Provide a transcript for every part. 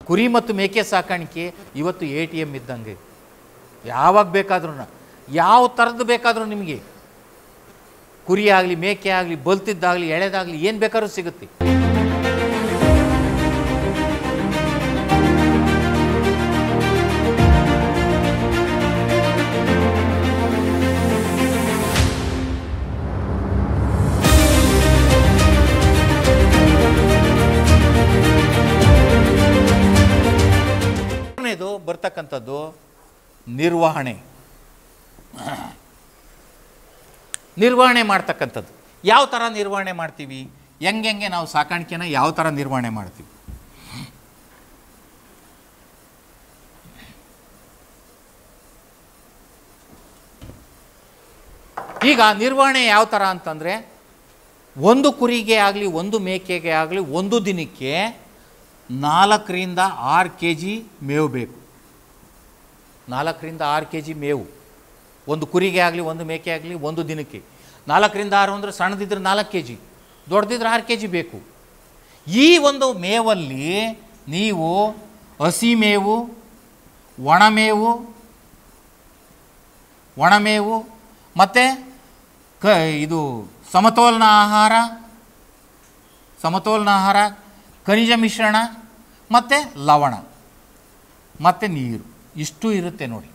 ಕುರಿ ಮತ್ತು ಮೇಕೆ ಸಾಕಾಣಿಕೆ ಇವತ್ತು ATM ಇದ್ದಂಗೆ. ಯಾವಾಗ ಬೇಕಾದ್ರೂ ಯಾವ ಥರದ್ದು ಬೇಕಾದರೂ ನಿಮಗೆ ಕುರಿ ಆಗಲಿ ಮೇಕೆ ಆಗಲಿ ಬಲ್ತಿದ್ದಾಗಲಿ ಎಳೆದಾಗಲಿ ಏನು ಬೇಕಾದ್ರೂ ಸಿಗುತ್ತೆ. ಬರ್ತಕ್ಕಂಥದ್ದು ನಿರ್ವಹಣೆ ಮಾಡ್ತಕ್ಕಂಥದ್ದು. ಯಾವ ಥರ ನಿರ್ವಹಣೆ ಮಾಡ್ತೀವಿ, ಹೆಂಗೆ ನಾವು ಸಾಕಾಣಿಕೆನ ಯಾವ ಥರ ನಿರ್ವಹಣೆ ಮಾಡ್ತೀವಿ. ಈಗ ನಿರ್ವಹಣೆ ಯಾವ ಥರ ಅಂತಂದರೆ, ಒಂದು ಕುರಿಗೆ ಆಗಲಿ ಒಂದು ಮೇಕೆಗೆ ಆಗಲಿ ಒಂದು ದಿನಕ್ಕೆ 4 ರಿಂದ 6 kg ಮೇವು ಬೇಕು. 4 ರಿಂದ 6 kg ಮೇವು ಒಂದು ಕುರಿಗೆ ಆಗಲಿ ಒಂದು ಮೇಕೆ ಆಗಲಿ ಒಂದು ದಿನಕ್ಕೆ. 4 ರಿಂದ 6 ಅಂದರೆ ಸಣ್ಣದಿದ್ರೆ 4 kg, ದೊಡ್ಡದಿದ್ರೆ 6 kg ಬೇಕು. ಈ ಒಂದು ಮೇವಲ್ಲಿ ನೀವು ಹಸಿ ಮೇವು, ಒಣಮೇವು ಮತ್ತು ಇದು ಸಮತೋಲನ ಆಹಾರ, ಖನಿಜ ಮಿಶ್ರಣ ಮತ್ತು ಲವಣ ಮತ್ತು ನೀರು ಇಷ್ಟು ಇರುತ್ತೆ ನೋಡಿ.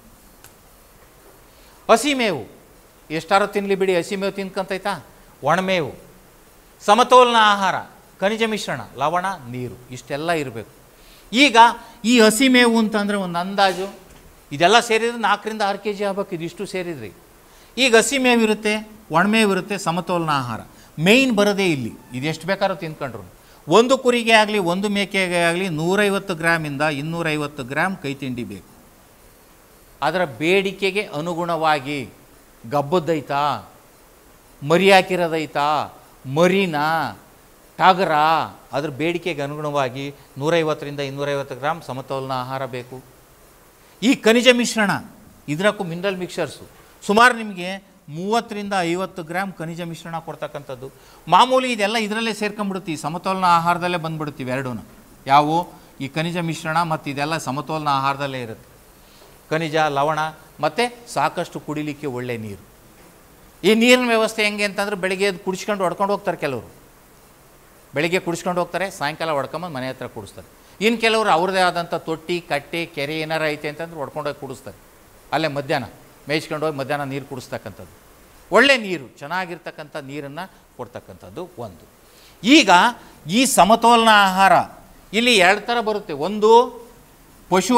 ಹಸಿ ಮೇವು ಎಷ್ಟಾರು ತಿನ್ನಲಿ ಬಿಡಿ, ಹಸಿ ಮೇವು ತಿನ್ಕೊಂತೈತಾ. ಒಣಮೇವು, ಸಮತೋಲನ ಆಹಾರ, ಖನಿಜ ಮಿಶ್ರಣ, ಲವಣ, ನೀರು ಇಷ್ಟೆಲ್ಲ ಇರಬೇಕು. ಈಗ ಈ ಹಸಿ ಮೇವು ಅಂತಂದರೆ ಒಂದು ಅಂದಾಜು ಇದೆಲ್ಲ ಸೇರಿದರೆ 4 ರಿಂದ 6 kg ಆಗ್ಬೇಕು. ಇದಿಷ್ಟು ಸೇರಿದ್ರಿ. ಈಗ ಹಸಿ ಮೇವು ಇರುತ್ತೆ, ಒಣಮೇವು ಇರುತ್ತೆ, ಸಮತೋಲನ ಆಹಾರ ಮೇಯ್ನ್ ಬರೋದೇ ಇಲ್ಲಿ. ಇದೆಷ್ಟು ಬೇಕಾದ್ರೂ ತಿನ್ಕೊಂಡ್ರು. ಒಂದು ಕುರಿಗೆ ಆಗಲಿ ಒಂದು ಮೇಕೆಗೆ ಆಗಲಿ 150 ಗ್ರಾಮಿಂದ 250 ಗ್ರಾಮ್ ಕೈ ತಿಂಡಿ ಬೇಕು. ಅದರ ಬೇಡಿಕೆಗೆ ಅನುಗುಣವಾಗಿ ಗಬ್ಬದ್ದೈತಾ, ಮರಿ ಹಾಕಿರೋದೈತಾ, ಮರಿನಾ, ಟಗರ, ಅದ್ರ ಬೇಡಿಕೆಗೆ ಅನುಗುಣವಾಗಿ 150 ರಿಂದ 250 ಗ್ರಾಮ್ ಸಮತೋಲನ ಆಹಾರ ಬೇಕು. ಈ ಖನಿಜ ಮಿಶ್ರಣ ಇದರಕ್ಕೂ ಮಿನರಲ್ ಮಿಕ್ಸರ್ಸು ಸುಮಾರು ನಿಮಗೆ 30 ರಿಂದ 50 ಗ್ರಾಮ್ ಖನಿಜ ಮಿಶ್ರಣ ಕೊಡ್ತಕ್ಕಂಥದ್ದು. ಮಾಮೂಲಿ ಇದೆಲ್ಲ ಇದರಲ್ಲೇ ಸೇರ್ಕೊಂಡ್ಬಿಡುತ್ತೆ, ಈ ಸಮತೋಲನ ಆಹಾರದಲ್ಲೇ ಬಂದುಬಿಡುತ್ತೀವಿ ಎರಡೂ. ಯಾವುವು ಈ ಖನಿಜ ಮಿಶ್ರಣ ಮತ್ತು ಇದೆಲ್ಲ ಸಮತೋಲನ ಆಹಾರದಲ್ಲೇ ಇರುತ್ತೆ. ಖನಿಜ, ಲವಣ ಮತ್ತು ಸಾಕಷ್ಟು ಕುಡಿಲಿಕ್ಕೆ ಒಳ್ಳೆ ನೀರು. ಈ ನೀರಿನ ವ್ಯವಸ್ಥೆ ಹೆಂಗೆ ಅಂತಂದರೆ ಬೆಳಗ್ಗೆ ಎದ್ದು ಕುಡಿಸ್ಕೊಂಡು ಹೊಡ್ಕೊಂಡು ಹೋಗ್ತಾರೆ. ಕೆಲವರು ಬೆಳಗ್ಗೆ ಕುಡಿಸ್ಕೊಂಡು ಹೋಗ್ತಾರೆ, ಸಾಯಂಕಾಲ ಹೊಡ್ಕೊಂಬಂದು ಮನೆ ಹತ್ರ ಕುಡಿಸ್ತಾರೆ. ಇನ್ನು ಕೆಲವರು ಅವ್ರದ್ದೇ ಆದಂಥ ತೊಟ್ಟಿ, ಕಟ್ಟೆ, ಕೆರೆ ಏನಾರು ಐತೆ ಅಂತಂದ್ರೆ ಹೊಡ್ಕೊಂಡೋಗಿ ಕುಡಿಸ್ತಾರೆ. ಅಲ್ಲೇ ಮಧ್ಯಾಹ್ನ ಮೇಯ್ಸ್ಕೊಂಡು ಹೋಗಿ ಮಧ್ಯಾಹ್ನ ನೀರು ಕುಡಿಸ್ತಕ್ಕಂಥದ್ದು. ಒಳ್ಳೆ ನೀರು, ಚೆನ್ನಾಗಿರ್ತಕ್ಕಂಥ ನೀರನ್ನು ಕೊಡ್ತಕ್ಕಂಥದ್ದು ಒಂದು. ಈಗ ಈ ಸಮತೋಲನ ಆಹಾರ ಇಲ್ಲಿ 2 ಥರ ಬರುತ್ತೆ. ಒಂದು ಪಶು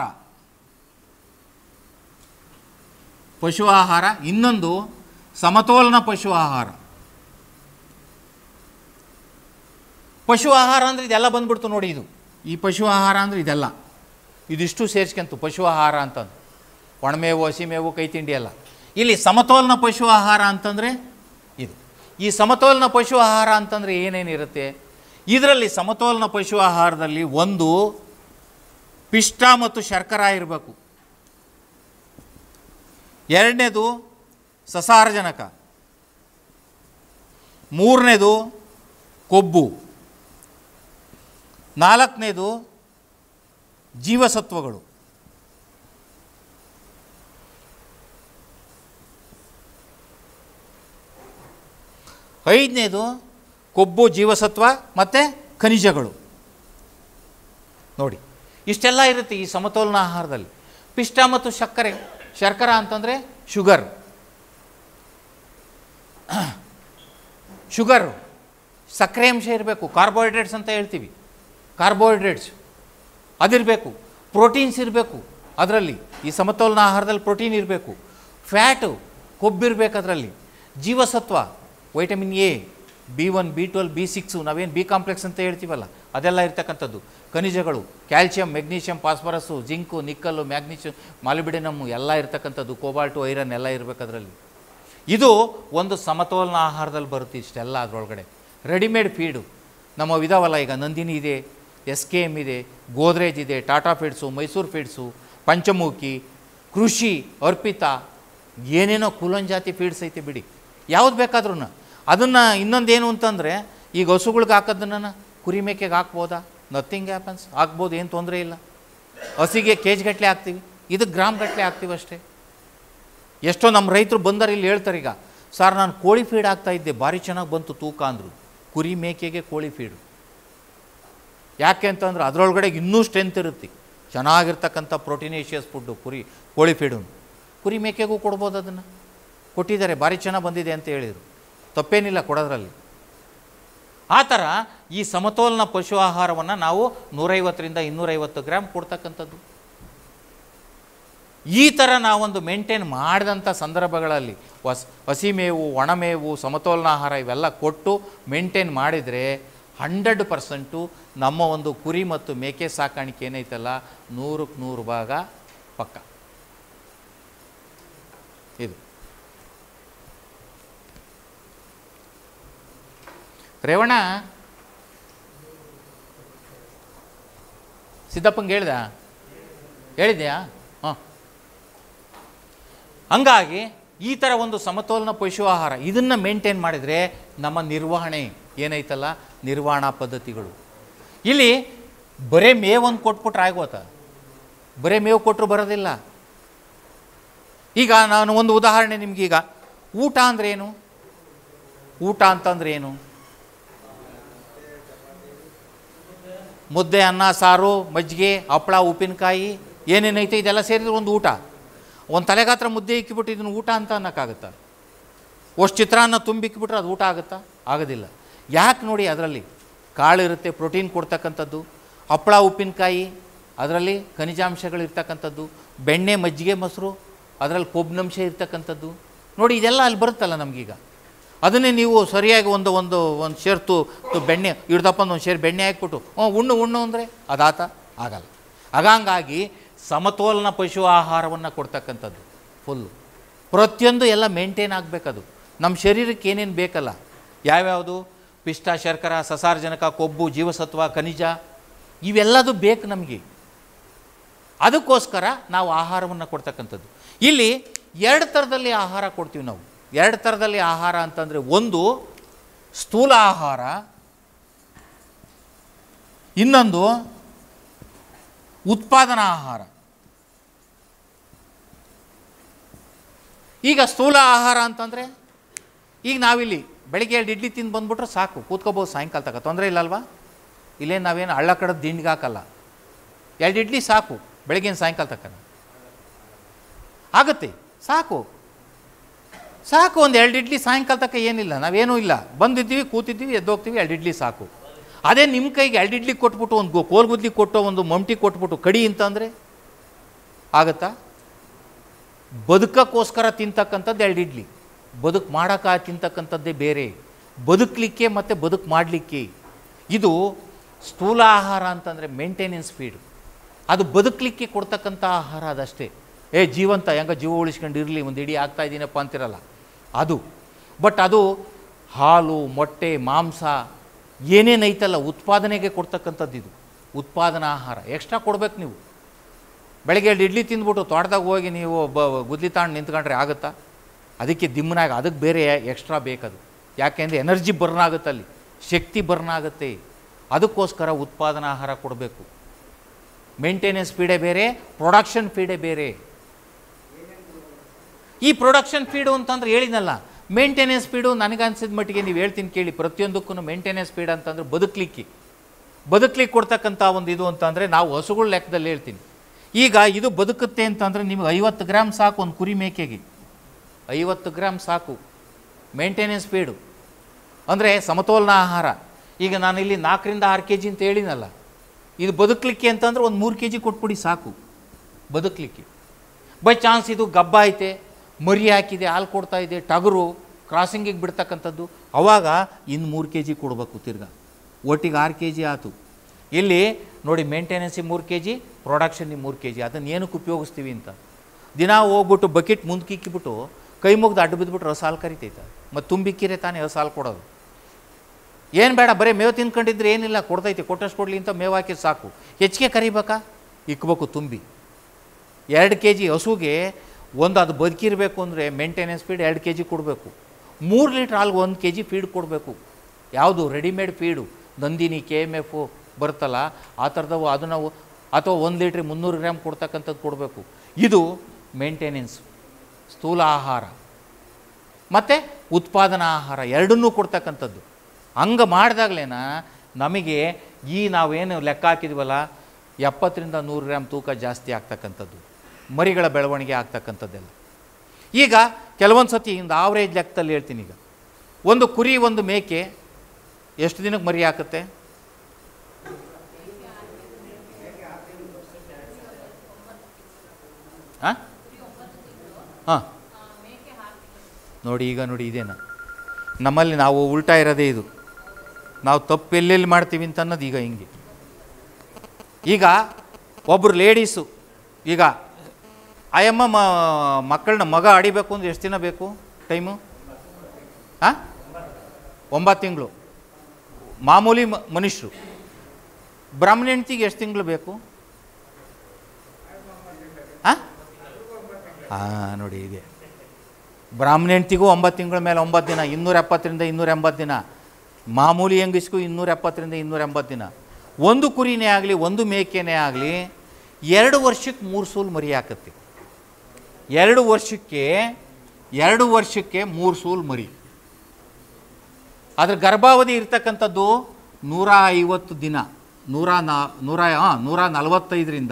ಆಹಾರ, ಇನ್ನೊಂದು ಸಮತೋಲನ ಪಶು ಆಹಾರ. ಪಶು ಆಹಾರ ಅಂದರೆ ಇದೆಲ್ಲ ಬಂದ್ಬಿಡ್ತು ನೋಡಿ. ಇದು ಈ ಪಶು ಆಹಾರ ಅಂದರೆ ಇದೆಲ್ಲ ಇದಿಷ್ಟು ಸೇರಿಸ್ಕೊಂತು ಪಶು ಆಹಾರ ಅಂತಂದು. ಒಣಮೇವು, ಹಸಿಮೇವು, ಕೈ ತಿಂಡಿ ಎಲ್ಲ. ಇಲ್ಲಿ ಸಮತೋಲನ ಪಶು ಆಹಾರ ಅಂತಂದರೆ ಇದು. ಈ ಸಮತೋಲನ ಪಶು ಆಹಾರ ಅಂತಂದರೆ ಏನೇನಿರುತ್ತೆ ಇದರಲ್ಲಿ? ಸಮತೋಲನ ಪಶು ಆಹಾರದಲ್ಲಿ ಒಂದು ಪಿಷ್ಟ ಮತ್ತು ಶರ್ಕರ ಇರಬೇಕು. ಎರಡನೇದು ಸಸಾರಜನಕ, ಮೂರನೇದು ಕೊಬ್ಬು, ನಾಲ್ಕನೇದು ಜೀವಸತ್ವಗಳು, ಐದನೇದು ಕೊಬ್ಬು, ಜೀವಸತ್ವ ಮತ್ತು ಖನಿಜಗಳು. ನೋಡಿ ಇಷ್ಟೆಲ್ಲ ಇರುತ್ತೆ ಈ ಸಮತೋಲನ ಆಹಾರದಲ್ಲಿ. ಪಿಷ್ಟ ಮತ್ತು ಶರ್ಕರ ಅಂತಂದರೆ ಶುಗರು, ಸಕ್ಕರೆ ಅಂಶ ಇರಬೇಕು. ಕಾರ್ಬೋಹೈಡ್ರೇಟ್ಸ್ ಅಂತ ಹೇಳ್ತೀವಿ, ಕಾರ್ಬೋಹೈಡ್ರೇಟ್ಸ್ ಅದಿರಬೇಕು. ಪ್ರೋಟೀನ್ಸ್ ಇರಬೇಕು ಅದರಲ್ಲಿ. ಈ ಸಮತೋಲನ ಆಹಾರದಲ್ಲಿ ಪ್ರೋಟೀನ್ ಇರಬೇಕು. ಫ್ಯಾಟು, ಕೊಬ್ಬಿರಬೇಕು ಅದರಲ್ಲಿ. ಜೀವಸತ್ವ, vitamin A, B1, B12, B6, ನಾವೇನು ಬಿ ಕಾಂಪ್ಲೆಕ್ಸ್ ಅಂತ ಹೇಳ್ತೀವಲ್ಲ ಅದೆಲ್ಲ ಇರ್ತಕ್ಕಂಥದ್ದು. ಖನಿಜಗಳು, calcium, magnesium, phosphorus, zinc, nickel, magnesium, molybdenum ಎಲ್ಲ ಇರ್ತಕ್ಕಂಥದ್ದು. ಕೋಬಾಲ್ಟು, ಐರನ್ ಎಲ್ಲ ಇರಬೇಕು ಅದರಲ್ಲಿ. ಇದು ಒಂದು ಸಮತೋಲನ ಆಹಾರದಲ್ಲಿ ಬರುತ್ತೆ. ಇಷ್ಟೆಲ್ಲ ಅದರೊಳಗಡೆ. ರೆಡಿಮೇಡ್ ಫೀಡು ನಮ್ಮ ವಿಧಾವಲ್ಲ. ಈಗ ನಂದಿನಿ ಇದೆ, SKM ಇದೆ, ಗೋದ್ರೇಜ್ ಇದೆ, ಟಾಟಾ ಫೀಡ್ಸು, ಮೈಸೂರು ಫೀಡ್ಸು, ಪಂಚಮುಖಿ, ಕೃಷಿ, ಅರ್ಪಿತಾ, ಏನೇನೋ ಕುಲನ್ ಜಾತಿ ಫೀಡ್ಸ್ ಐತೆ ಬಿಡಿ. ಯಾವ್ದು ಬೇಕಾದ್ರೂ ಅದನ್ನು. ಇನ್ನೊಂದೇನು ಅಂತಂದರೆ ಈಗ ಹಸುಗಳ್ಗೆ ಹಾಕೋದನ್ನು ಕುರಿ ಮೇಕೆಗೆ ಹಾಕ್ಬೋದಾ? Nothing happens. ಆಗ್ಬೋದು, ಏನು ತೊಂದರೆ ಇಲ್ಲ. ಹಸಿಗೆ ಕೆ ಜಿ ಗಟ್ಟಲೆ ಹಾಕ್ತೀವಿ, ಇದಕ್ಕೆ ಗ್ರಾಮ್ ಗಟ್ಟಲೆ ಹಾಕ್ತೀವಿ ಅಷ್ಟೇ. ಎಷ್ಟೋ ನಮ್ಮ ರೈತರು ಬಂದರೆ ಇಲ್ಲಿ ಹೇಳ್ತಾರೆ, ಈಗ ಸರ್ ನಾನು ಕೋಳಿ ಫೀಡ್ ಹಾಕ್ತಾಯಿದ್ದೆ, ಭಾರಿ ಚೆನ್ನಾಗಿ ಬಂತು ತೂಕ ಅಂದರು. ಕುರಿ ಮೇಕೆಗೆ ಕೋಳಿ ಫೀಡು. ಯಾಕೆ ಅಂತಂದ್ರೆ ಅದರೊಳಗಡೆ ಇನ್ನೂ ಸ್ಟ್ರೆಂತ್ ಇರುತ್ತೆ, ಚೆನ್ನಾಗಿರ್ತಕ್ಕಂಥ ಪ್ರೋಟೀನೇಷಿಯಸ್ ಫುಡ್ಡು ಕೋಳಿ ಫೀಡು. ಕುರಿ ಮೇಕೆಗೂ ಕೊಡ್ಬೋದು, ಅದನ್ನು ಕೊಟ್ಟಿದ್ದಾರೆ, ಭಾರಿ ಚೆನ್ನಾಗಿ ಬಂದಿದೆ ಅಂತ ಹೇಳಿದರು. ತಪ್ಪೇನಿಲ್ಲ ಕೊಡೋದ್ರಲ್ಲಿ. ಆ ಥರ ಈ ಸಮತೋಲನ ಪಶು ಆಹಾರವನ್ನು ನಾವು 150ರಿಂದ 250 ಗ್ರಾಮ್ ಕೊಡ್ತಕ್ಕಂಥದ್ದು. ಈ ಥರ ನಾವೊಂದು ಮೇಂಟೈನ್ ಮಾಡಿದಂಥ ಸಂದರ್ಭಗಳಲ್ಲಿ ಹಸಿಮೇವು, ಒಣಮೇವು, ಸಮತೋಲನ ಆಹಾರ ಇವೆಲ್ಲ ಕೊಟ್ಟು ಮೇಂಟೈನ್ ಮಾಡಿದರೆ 100% ನಮ್ಮ ಒಂದು ಕುರಿ ಮತ್ತು ಮೇಕೆ ಸಾಕಾಣಿಕೆ ಏನೈತಲ್ಲ 100ಕ್ಕೆ 100 ಭಾಗ ಪಕ್ಕ. ಇದು ರೇವಣ್ಣ ಸಿದ್ದಪ್ಪಂಗೆ ಹೇಳಿದ್ಯಾ? ಹಾಂ. ಹಂಗಾಗಿ ಈ ಥರ ಒಂದು ಸಮತೋಲನ ಪಶು ಆಹಾರ ಇದನ್ನು ಮೇಂಟೈನ್ ಮಾಡಿದರೆ ನಮ್ಮ ನಿರ್ವಹಣೆ ಏನೈತಲ್ಲ, ನಿರ್ವಹಣಾ ಪದ್ಧತಿಗಳು. ಇಲ್ಲಿ ಬರೇ ಮೇವನ್ನು ಕೊಟ್ಬಿಟ್ರೆ ಆಗೋತ, ಬರೇ ಮೇವು ಕೊಟ್ಟರು ಬರೋದಿಲ್ಲ. ಈಗ ನಾನು ಒಂದು ಉದಾಹರಣೆ ನಿಮಗೀಗ, ಊಟ ಅಂದ್ರೇನು? ಊಟ ಅಂತಂದ್ರೆ ಏನು? ಮುದ್ದೆ, ಅನ್ನ, ಸಾರು, ಮಜ್ಜಿಗೆ, ಹಪ್ಪಳ, ಉಪ್ಪಿನಕಾಯಿ, ಏನೇನೈತೆ ಇದೆಲ್ಲ ಸೇರಿದ್ರೆ ಒಂದು ಊಟ. ಒಂದು ತಲೆಗಾತ್ರ ಮುದ್ದೆ ಇಕ್ಕಿಬಿಟ್ಟು ಇದನ್ನು ಊಟ ಅಂತ ಅನ್ನೋಕ್ಕಾಗುತ್ತಾ? ಅಷ್ಟು ಚಿತ್ರಾನ್ನ ತುಂಬಿಕ್ಕಿಬಿಟ್ರೆ ಅದು ಊಟ ಆಗುತ್ತಾ? ಆಗೋದಿಲ್ಲ. ಯಾಕೆ ನೋಡಿ, ಅದರಲ್ಲಿ ಕಾಳು ಇರುತ್ತೆ, ಪ್ರೋಟೀನ್ ಕೊಡ್ತಕ್ಕಂಥದ್ದು, ಹಪ್ಪಳ, ಉಪ್ಪಿನಕಾಯಿ ಅದರಲ್ಲಿ ಖನಿಜಾಂಶಗಳಿರ್ತಕ್ಕಂಥದ್ದು, ಬೆಣ್ಣೆ, ಮಜ್ಜಿಗೆ, ಮೊಸರು ಅದರಲ್ಲಿ ಕೊಬ್ಬಿನಂಶ ಇರ್ತಕ್ಕಂಥದ್ದು. ನೋಡಿ ಇದೆಲ್ಲ ಅಲ್ಲಿ ಬರುತ್ತಲ್ಲ ನಮಗೀಗ. ಅದನ್ನೇ ನೀವು ಸರಿಯಾಗಿ ಒಂದು ಶೇರ್ ಬೆಣ್ಣೆ ಇಡ್ದಪ್ಪ ಒಂದು ಶೇರ್ ಬೆಣ್ಣೆ ಹಾಕ್ಬಿಟ್ಟು ಉಣ್ಣು ಅಂದರೆ ಅದಾತ ಆಗಲ್ಲ. ಹಾಗಾಗಿ ಸಮತೋಲನ ಪಶು ಆಹಾರವನ್ನು ಕೊಡ್ತಕ್ಕಂಥದ್ದು ಫುಲ್ಲು ಪ್ರತಿಯೊಂದು ಎಲ್ಲ ಮೇಂಟೈನ್ ಆಗಬೇಕದು. ನಮ್ಮ ಶರೀರಕ್ಕೆ ಏನೇನು ಬೇಕಲ್ಲ, ಯಾವ್ಯಾವುದು ಪಿಷ್ಟ, ಶರ್ಕರ, ಸಸಾರಜನಕ, ಕೊಬ್ಬು, ಜೀವಸತ್ವ, ಖನಿಜ ಇವೆಲ್ಲದು ಬೇಕು ನಮಗೆ. ಅದಕ್ಕೋಸ್ಕರ ನಾವು ಆಹಾರವನ್ನು ಕೊಡ್ತಕ್ಕಂಥದ್ದು. ಇಲ್ಲಿ 2 ಥರದಲ್ಲಿ ಆಹಾರ ಕೊಡ್ತೀವಿ ನಾವು. 2 ಥರದಲ್ಲಿ ಆಹಾರ ಅಂತಂದರೆ, ಒಂದು ಸ್ಥೂಲ ಆಹಾರ, ಇನ್ನೊಂದು ಉತ್ಪಾದನಾ ಆಹಾರ. ಈಗ ಸ್ಥೂಲ ಆಹಾರ ಅಂತಂದರೆ, ಈಗ ನಾವಿಲ್ಲಿ ಬೆಳಗ್ಗೆ 2 ಇಡ್ಲಿ ತಿಂದು ಬಂದುಬಿಟ್ರೆ ಸಾಕು, ಕೂತ್ಕೋಬೋದು ಸಾಯಂಕಾಲ ತನಕ, ತೊಂದರೆ ಇಲ್ಲಲ್ವಾ? ಇಲ್ಲೇನು ನಾವೇನು ಹಳ್ಳ ಕಡದ ದಿಂಡಿಗೆ ಹಾಕಲ್ಲ. 2 ಇಡ್ಲಿ ಸಾಕು ಬೆಳಗ್ಗಿನ ಸಾಯಂಕಾಲ ತನಕ ಆಗುತ್ತೆ, ಸಾಕು. ಒಂದು 2 ಇಡ್ಲಿ ಸಾಯಂಕಾಲ ತನಕ ಏನಿಲ್ಲ, ನಾವೇನೂ ಇಲ್ಲ, ಬಂದಿದ್ದೀವಿ, ಕೂತಿದ್ದೀವಿ, ಎದ್ದೋಗ್ತೀವಿ, 2 ಇಡ್ಲಿ ಸಾಕು. ಅದೇ ನಿಮ್ಮ ಕೈಗೆ 2 ಇಡ್ಲಿ ಕೊಟ್ಬಿಟ್ಟು, ಒಂದು ಕೋಲ್ಗುದ್ಲಿ ಕೊಟ್ಟು, ಒಂದು ಮಮ್ಟಿ ಕೊಟ್ಬಿಟ್ಟು ಕಡಿ ಅಂತಂದರೆ ಆಗುತ್ತಾ? ಬದುಕೋಕ್ಕೋಸ್ಕರ ತಿಂತಕ್ಕಂಥದ್ದು 2 ಇಡ್ಲಿ, ಬದುಕು ಮಾಡೋಕ್ಕೆ ತಿಂತಕ್ಕಂಥದ್ದೇ ಬೇರೆ. ಬದುಕಲಿಕ್ಕೆ ಮತ್ತು ಬದುಕು ಮಾಡಲಿಕ್ಕೆ ಇದು ಸ್ಥೂಲ ಆಹಾರ ಅಂತಂದರೆ ಮೇಂಟೆನೆನ್ಸ್ ಫೀಡ್. ಅದು ಬದುಕಲಿಕ್ಕೆ ಕೊಡ್ತಕ್ಕಂಥ ಆಹಾರ ಅದಷ್ಟೇ. ಜೀವಂತ ಹೆಂಗೆ ಜೀವ ಉಳಿಸ್ಕೊಂಡು ಇರಲಿ, ಒಂದು ಇಡೀ ಆಗ್ತಾಯಿದ್ದೀನಪ್ಪ ಅಂತಿರಲ್ಲ ಅದು. ಬಟ್ ಅದು ಹಾಲು, ಮೊಟ್ಟೆ, ಮಾಂಸ ಏನೇನೈತಲ್ಲ ಉತ್ಪಾದನೆಗೆ ಕೊಡ್ತಕ್ಕಂಥದ್ದು. ಇದು ಉತ್ಪಾದನಾ ಆಹಾರ. ಎಕ್ಸ್ಟ್ರಾ ಕೊಡ್ಬೇಕು ನೀವು. ಬೆಳಗ್ಗೆ 2 ಇಡ್ಲಿ ತಿಂದ್ಬಿಟ್ಟು ತೋಟದಾಗ ಹೋಗಿ ನೀವು ಗುದ್ಲಿ ತಾಂಡು ನಿಂತ್ಕೊಂಡ್ರೆ ಆಗುತ್ತಾ? ಅದಕ್ಕೆ ದಿಮ್ಮನಾಗ ಅದಕ್ಕೆ ಬೇರೆ ಎಕ್ಸ್ಟ್ರಾ ಬೇಕದು. ಯಾಕೆಂದರೆ ಎನರ್ಜಿ ಬರ್ನ್ ಆಗುತ್ತೆ, ಅಲ್ಲಿ ಶಕ್ತಿ ಬರ್ನ್ ಆಗುತ್ತೆ. ಅದಕ್ಕೋಸ್ಕರ ಉತ್ಪಾದನಾ ಆಹಾರ ಕೊಡಬೇಕು. ಮೇಂಟೆನೆನ್ಸ್ ಫೀಡೇ ಬೇರೆ, ಪ್ರೊಡಕ್ಷನ್ ಫೀಡೇ ಬೇರೆ. ಈ ಪ್ರೊಡಕ್ಷನ್ ಫೀಡು ಅಂತಂದ್ರೆ ಹೇಳಿದ್ನಲ್ಲ, ಮೇಂಟೆನೆನ್ಸ್ ಫೀಡು ನನಗನ್ಸಿದ ಮಟ್ಟಿಗೆ ನೀವು ಹೇಳ್ತೀನಿ ಕೇಳಿ, ಪ್ರತಿಯೊಂದಕ್ಕೂ ಮೇಂಟೆನೆನ್ಸ್ ಫೀಡ್ ಅಂತಂದರೆ ಬದುಕಲಿಕ್ಕೆ ಕೊಡ್ತಕ್ಕಂಥ ಒಂದು ಇದು ಅಂತಂದರೆ, ನಾವು ಹಸುಗಳ ಲೆಕ್ಕದಲ್ಲಿ ಹೇಳ್ತೀನಿ. ಈಗ ಇದು ಬದುಕುತ್ತೆ ಅಂತಂದರೆ ನಿಮಗೆ 50 ಗ್ರಾಮ್ ಸಾಕು, ಒಂದು ಕುರಿ ಮೇಕೆಗೆ 50 ಗ್ರಾಮ್ ಸಾಕು ಮೇಂಟೆನೆನ್ಸ್ ಫೀಡು ಅಂದರೆ ಸಮತೋಲನ ಆಹಾರ. ಈಗ ನಾನು ಇಲ್ಲಿ 4ರಿಂದ 6 kg ಅಂತ ಹೇಳಿನಲ್ಲ, ಇದು ಬದುಕಲಿಕ್ಕೆ ಅಂತಂದರೆ ಒಂದು 3 kg ಕೊಟ್ಬಿಡಿ ಸಾಕು ಬದುಕಲಿಕ್ಕೆ. ಬೈ ಚಾನ್ಸ್ ಇದು ಗಬ್ಬ ಐತೆ, ಮರಿ ಹಾಕಿದೆ, ಹಾಲು ಕೊಡ್ತಾ ಇದೆ, ಟಗರು ಕ್ರಾಸಿಂಗಿಗೆ ಬಿಡ್ತಕ್ಕಂಥದ್ದು, ಆವಾಗ ಇನ್ನು 3 kg ಕೊಡಬೇಕು ತಿರ್ಗಾ, ಒಟ್ಟಿಗೆ 6 kg ಆಯಿತು. ಇಲ್ಲಿ ನೋಡಿ, ಮೇಂಟೆನೆನ್ಸಿಗೆ 3 kg, ಪ್ರೊಡಕ್ಷನ್ನಿಗೆ 3 kg. ಅದನ್ನು ಏನಕ್ಕೆ ಉಪಯೋಗಿಸ್ತೀವಿ ಅಂತ ದಿನ ಹೋಗ್ಬಿಟ್ಟು ಬಕೆಟ್ ಮುಂದಕ್ಕೆ ಇಕ್ಕಿಬಿಟ್ಟು ಕೈ ಮುಗ್ದು ಅಡ್ಡು ಬಿದ್ದುಬಿಟ್ರೆ ಹಸು ಹಾಲು ಕರಿತೈತೆ. ಮತ್ತು ತುಂಬಿಕ್ಕಿರೆ ತಾನೇ ಹಸು ಹಾಲು ಕೊಡೋದು. ಏನು ಬೇಡ, ಬರೀ ಮೇವು ತಿನ್ಕೊಂಡಿದ್ರೆ ಏನಿಲ್ಲ, ಕೊಡ್ತೈತೆ, ಕೊಟ್ಟಷ್ಟು ಕೊಡಲಿ ಅಂತ ಮೇವು ಹಾಕಿ ಸಾಕು. ಹೆಚ್ಚಿಗೆ ಕರಿಬೇಕಾ, ಇಕ್ಬೇಕು ತುಂಬಿ. 2 kg ಹಸುಗೆ ಒಂದು ಅದು ಬದುಕಿರಬೇಕು ಅಂದರೆ ಮೇಂಟೆನೆನ್ಸ್ ಫೀಡ್ 2 kg ಕೊಡಬೇಕು. 3 ಲೀಟ್ರ್ ಹಾಲ್ಗೆ 1 kg ಫೀಡ್ ಕೊಡಬೇಕು. ಯಾವುದು ರೆಡಿಮೇಡ್ ಫೀಡು, ನಂದಿನಿ, KMF, ಬರುತ್ತಲ್ಲ ಆ ಥರದವು ಅದು ನಾವು ಅಥವಾ 1 ಲೀಟ್ರಿಗೆ 300 ಗ್ರಾಮ್ ಕೊಡ್ತಕ್ಕಂಥದ್ದು ಕೊಡಬೇಕು. ಇದು ಮೇಂಟೆನೆನ್ಸ್, ಸ್ಥೂಲ ಆಹಾರ ಮತ್ತು ಉತ್ಪಾದನಾ ಆಹಾರ ಎರಡನ್ನೂ ಕೊಡ್ತಕ್ಕಂಥದ್ದು. ಹಂಗೆ ಮಾಡಿದಾಗಲೇನ ನಮಗೆ ಈ ನಾವೇನು ಲೆಕ್ಕ ಹಾಕಿದ್ವಲ್ಲ 70ರಿಂದ 100 ಗ್ರಾಮ್ ತೂಕ ಜಾಸ್ತಿ ಆಗ್ತಕ್ಕಂಥದ್ದು, ಮರಿಗಳ ಬೆಳವಣಿಗೆ ಆಗ್ತಕ್ಕಂಥದ್ದೆಲ್ಲ. ಈಗ ಕೆಲವೊಂದು ಸತಿ ಒಂದು ಆವ್ರೇಜ್ ಲೆಕ್ಕದಲ್ಲಿ ಹೇಳ್ತೀನಿ. ಈಗ ಒಂದು ಕುರಿ ಒಂದು ಮೇಕೆ ಎಷ್ಟು ದಿನಕ್ಕೆ ಮರಿ ಹಾಕುತ್ತೆ? ಹಾಂ ಹಾಂ ನೋಡಿ, ಈಗ ನೋಡಿ ಇದೇನ ನಮ್ಮಲ್ಲಿ ನಾವು ಉಲ್ಟಾ ಇರೋದೇ ಇದು. ನಾವು ತಪ್ಪು ಎಲ್ಲೆಲ್ಲಿ ಮಾಡ್ತೀವಿ ಅಂತ ಅನ್ನೋದು ಈಗ ಹಿಂಗೆ. ಈಗ ಒಬ್ಬರು ಲೇಡೀಸು ಈಗ ಆಯಮ್ಮ ಮಕ್ಕಳನ್ನ ಮಗ ಆಡಿಬೇಕು ಅಂದ್ರೆ ಎಷ್ಟು ದಿನ ಬೇಕು ಟೈಮು? ಹಾಂ 9 ತಿಂಗಳು ಮಾಮೂಲಿ ಮನುಷ್ಯರು. ಬ್ರಾಹ್ಮಣ ಹೆಂಡ್ತಿಗೆ ಎಷ್ಟು ತಿಂಗಳು ಬೇಕು? ಹಾಂ ಹಾಂ ನೋಡಿ ಇದೆ. ಬ್ರಾಹ್ಮಣ ಹೆಂಡ್ತಿಗೂ 9 ತಿಂಗಳ ಮೇಲೆ 9 ದಿನ, 270ರಿಂದ 280 ದಿನ. ಮಾಮೂಲಿ ಹೆಂಗಸ್ಗೂ 270ರಿಂದ 280 ದಿನ. ಒಂದು ಕುರಿನೇ ಆಗಲಿ ಒಂದು ಮೇಕೆನೇ ಆಗಲಿ 2 ವರ್ಷಕ್ಕೆ 3 ಸೂಲು ಮರಿ ಹಾಕುತ್ತೆ. 2 ವರ್ಷಕ್ಕೆ 3 ಸೂಲು ಮರಿ. ಅದ್ರ ಗರ್ಭಾವಧಿ ಇರ್ತಕ್ಕಂಥದ್ದು 150 ದಿನ, 145ರಿಂದ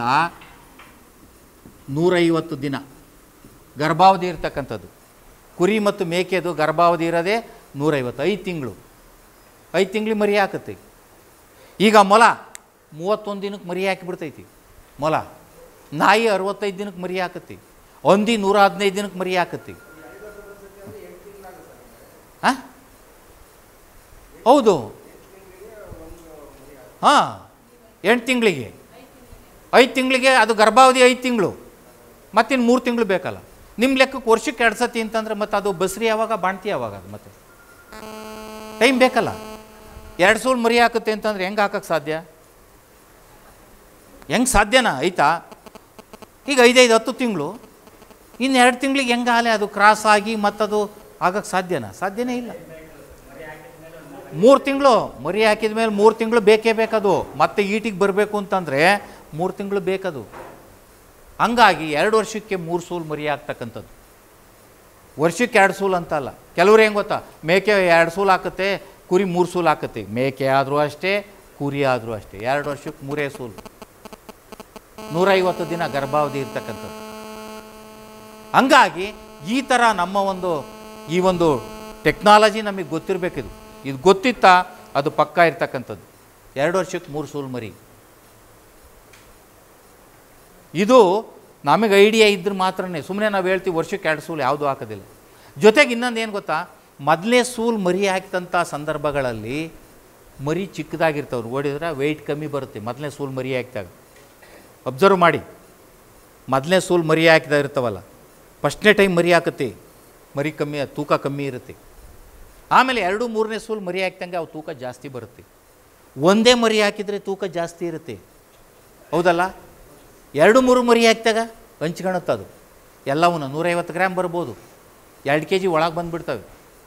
150 ದಿನ ಗರ್ಭಾವಧಿ ಇರ್ತಕ್ಕಂಥದ್ದು. ಕುರಿ ಮತ್ತು ಮೇಕೆದು ಗರ್ಭಾವಧಿ ಇರೋದೇ 150, 5 ತಿಂಗಳು. 5 ತಿಂಗಳಿಗೆ ಮರಿ ಹಾಕುತ್ತೆ. ಈಗ ಮೊಲ 31 ದಿನಕ್ಕೆ ಮರಿ ಹಾಕಿಬಿಡ್ತೈತಿ. ಮೊಲ, ನಾಯಿ 65 ದಿನಕ್ಕೆ ಮರಿ ಹಾಕುತ್ತೆ. ಹಂದಿ 115 ದಿನಕ್ಕೆ ಮರಿ ಹಾಕುತ್ತೆ. ಹಾಂ ಹೌದು, ಹಾಂ 8 ತಿಂಗಳಿಗೆ 5 ತಿಂಗಳಿಗೆ ಅದು ಗರ್ಭಾವಧಿ 5 ತಿಂಗಳು. ಮತ್ತಿನ್ನು 3 ತಿಂಗಳು ಬೇಕಲ್ಲ. ನಿಮ್ಮ ಲೆಕ್ಕಕ್ಕೆ ವರ್ಷಕ್ಕೆ 2 ಸತಿ ಅಂತಂದರೆ ಮತ್ತೆ ಅದು ಬಸ್ರಿ ಯಾವಾಗ ಬಾಣ್ತಿ ಯಾವಾಗ? ಅದು ಮತ್ತೆ ಟೈಮ್ ಬೇಕಲ್ಲ. 2 ಸೂಲು ಮರಿ ಹಾಕುತ್ತೆ ಅಂತಂದ್ರೆ ಹೆಂಗೆ ಹಾಕಕ್ಕೆ ಸಾಧ್ಯ? ಹೆಂಗೆ ಸಾಧ್ಯನಾ? ಆಯ್ತಾ? ಈಗ 5-10 ತಿಂಗಳು, ಇನ್ನು 2 ತಿಂಗಳಿಗೆ ಹೆಂಗೆ ಆಲೆ ಅದು ಕ್ರಾಸ್ ಆಗಿ ಮತ್ತದು ಆಗಕ್ಕೆ ಸಾಧ್ಯನಾ? ಸಾಧ್ಯನೇ ಇಲ್ಲ. 3 ತಿಂಗಳು ಮರಿ ಹಾಕಿದ ಮೇಲೆ 3 ತಿಂಗಳು ಬೇಕೇ ಬೇಕದು. ಮತ್ತೆ ಈಟಿಗೆ ಬರಬೇಕು ಅಂತಂದರೆ 3 ತಿಂಗಳು ಬೇಕದು. ಹಂಗಾಗಿ 2 ವರ್ಷಕ್ಕೆ 3 ಸೂಲು ಮರಿ ಆಗ್ತಕ್ಕಂಥದ್ದು. ವರ್ಷಕ್ಕೆ 2 ಸೂಲು ಅಂತಲ್ಲ. ಕೆಲವ್ರು ಹೆಂಗೆ ಗೊತ್ತಾ, ಮೇಕೆ 2 ಸೂಲು ಹಾಕುತ್ತೆ, ಕುರಿ 3 ಸೂಲು ಹಾಕುತ್ತೆ. ಮೇಕೆ ಆದರೂ ಅಷ್ಟೇ, ಕುರಿ ಆದರೂ ಅಷ್ಟೇ. 2 ವರ್ಷಕ್ಕೆ 3 ಸೂಲು, 150 ದಿನ ಗರ್ಭಾವಧಿ ಇರ್ತಕ್ಕಂಥದ್ದು. ಹಂಗಾಗಿ ಈ ಥರ ನಮ್ಮ ಈ ಒಂದು ಟೆಕ್ನಾಲಜಿ ನಮಗೆ ಗೊತ್ತಿರಬೇಕಿದು. ಇದು ಗೊತ್ತಿತ್ತಾ ಅದು ಪಕ್ಕಾ ಇರ್ತಕ್ಕಂಥದ್ದು. 2 ವರ್ಷಕ್ಕೆ 3 ಸೂಲು ಮರಿ. ಇದು ನಮಗೆ ಐಡಿಯಾ ಇದ್ರೆ ಮಾತ್ರನೇ. ಸುಮ್ಮನೆ ನಾವು ಹೇಳ್ತೀವಿ ವರ್ಷಕ್ಕೆ 2 ಸೂಲು ಯಾವುದೂ ಹಾಕೋದಿಲ್ಲ. ಜೊತೆಗೆ ಇನ್ನೊಂದು ಏನು ಗೊತ್ತಾ, ಮೊದಲನೇ ಸೂಲು ಮರಿ ಹಾಕಿದಂಥ ಸಂದರ್ಭಗಳಲ್ಲಿ ಮರಿ ಚಿಕ್ಕದಾಗಿರ್ತವ್ರು ಓಡಿದ್ರೆ ವೆಯ್ಟ್ ಕಮ್ಮಿ ಬರುತ್ತೆ. ಮೊದಲನೇ ಸೂಲು ಮರಿ ಹಾಕಿದಾಗ ಅಬ್ಸರ್ವ್ ಮಾಡಿ. ಮೊದಲನೇ ಸೂಲು ಮರಿ ಹಾಕಿದಾಗ ಇರ್ತಾವಲ್ಲ, ಫಸ್ಟ್ನೇ ಟೈಮ್ ಮರಿ ಹಾಕುತ್ತೆ, ಮರಿ ಕಮ್ಮಿ, ತೂಕ ಕಮ್ಮಿ ಇರುತ್ತೆ. ಆಮೇಲೆ 2-3ನೇ ಸೂಲು ಮರಿ ಹಾಕ್ದಂಗೆ ಅವು ತೂಕ ಜಾಸ್ತಿ ಬರುತ್ತೆ. ಒಂದೇ ಮರಿ ಹಾಕಿದರೆ ತೂಕ ಜಾಸ್ತಿ ಇರುತ್ತೆ, ಹೌದಲ್ಲ? 2-3 ಮರಿ ಹಾಕಿದಾಗ ಹಂಚ್ಕೊಳುತ್ತೆ ಅದು. ಎಲ್ಲವನ್ನ 150 ಗ್ರಾಮ್ ಬರ್ಬೋದು, 2 kg ಒಳಗೆ ಬಂದುಬಿಡ್ತವೆ.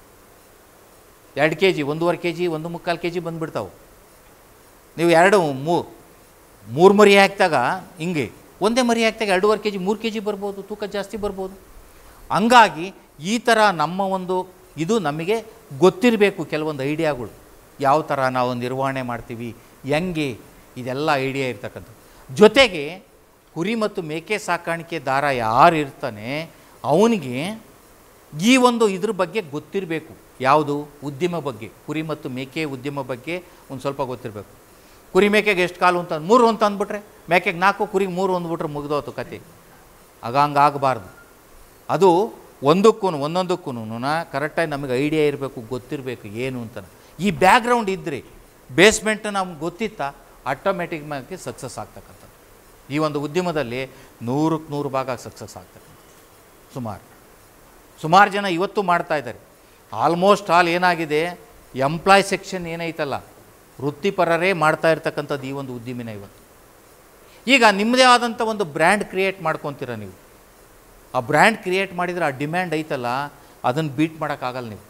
2 kg, 1.5 kg, 1.25 kg ಬಂದುಬಿಡ್ತಾವೆ. ನೀವು 3 ಮರಿ ಹಾಕಿದಾಗ ಹಿಂಗೆ, ಒಂದೇ ಮರಿ ಹಾಕಿದಾಗ 2.5 kg, 3 kg ಬರ್ಬೋದು, ತೂಕ ಜಾಸ್ತಿ ಬರ್ಬೋದು. ಹಂಗಾಗಿ ಈ ಥರ ನಮ್ಮ ಇದು ನಮಗೆ ಗೊತ್ತಿರಬೇಕು. ಕೆಲವೊಂದು ಐಡಿಯಾಗಳು ಯಾವ ಥರ ನಾವು ನಿರ್ವಹಣೆ ಮಾಡ್ತೀವಿ, ಹೆಂಗೆ, ಇದೆಲ್ಲ ಐಡಿಯಾ ಇರ್ತಕ್ಕಂಥದ್ದು. ಜೊತೆಗೆ ಕುರಿ ಮತ್ತು ಮೇಕೆ ಸಾಕಾಣಿಕೆದಾರ ಯಾರು ಇರ್ತಾನೆ ಅವನಿಗೆ ಈ ಇದ್ರ ಬಗ್ಗೆ ಗೊತ್ತಿರಬೇಕು. ಯಾವುದು? ಉದ್ಯಮ ಬಗ್ಗೆ. ಕುರಿ ಮತ್ತು ಮೇಕೆ ಉದ್ಯಮ ಬಗ್ಗೆ ಒಂದು ಸ್ವಲ್ಪ ಗೊತ್ತಿರಬೇಕು. ಕುರಿ ಮೇಕೆಗೆ ಎಷ್ಟು ಕಾಲು ಅಂತ 3 ಅಂತ ಅಂದ್ಬಿಟ್ರೆ, ಮೇಕೆಗೆ 4, ಕುರಿಗೆ 3 ಅಂದ್ಬಿಟ್ರೆ ಮುಗಿದೋತು ಕತೆ. ಹಂಗಾಗಬಾರ್ದು. ಅದು ಒಂದೊಂದಕ್ಕೂ ಕರೆಕ್ಟಾಗಿ ನಮಗೆ ಐಡಿಯಾ ಇರಬೇಕು, ಗೊತ್ತಿರಬೇಕು ಏನು ಅಂತ. ಈ ಬ್ಯಾಕ್ಗ್ರೌಂಡ್ ಇದ್ದರೆ, ಬೇಸ್ಮೆಂಟ್ ನಮ್ಗೆ ಗೊತ್ತಿತ್ತಾ, ಆಟೋಮೆಟಿಕ್ಕಾಗಿ ಸಕ್ಸಸ್ ಆಗ್ತಕ್ಕಂಥದ್ದು. ಈ ಒಂದು ಉದ್ಯಮದಲ್ಲಿ 100ಕ್ಕೆ 100 ಭಾಗ ಸಕ್ಸಸ್ ಆಗ್ತಕ್ಕಂಥ ಸುಮಾರು ಜನ ಇವತ್ತು ಮಾಡ್ತಾಯಿದ್ದಾರೆ. ಆಲ್ಮೋಸ್ಟ್ ಆಲ್ ಏನಾಗಿದೆ, ಎಂಪ್ಲಾಯ್ ಸೆಕ್ಷನ್ ಏನೈತಲ್ಲ, ವೃತ್ತಿಪರರೇ ಮಾಡ್ತಾ ಇರ್ತಕ್ಕಂಥದ್ದು ಈ ಒಂದು ಉದ್ಯಮಿನ ಇವತ್ತು. ಈಗ ನಿಮ್ಮದೇ ಆದಂಥ ಒಂದು ಬ್ರ್ಯಾಂಡ್ ಕ್ರಿಯೇಟ್ ಮಾಡ್ಕೊತೀರ ನೀವು. ಆ ಬ್ರ್ಯಾಂಡ್ ಕ್ರಿಯೇಟ್ ಮಾಡಿದರೆ ಆ ಡಿಮ್ಯಾಂಡ್ ಐತಲ್ಲ, ಅದನ್ನು ಬೀಟ್ ಮಾಡೋಕ್ಕಾಗಲ್ಲ ನೀವು.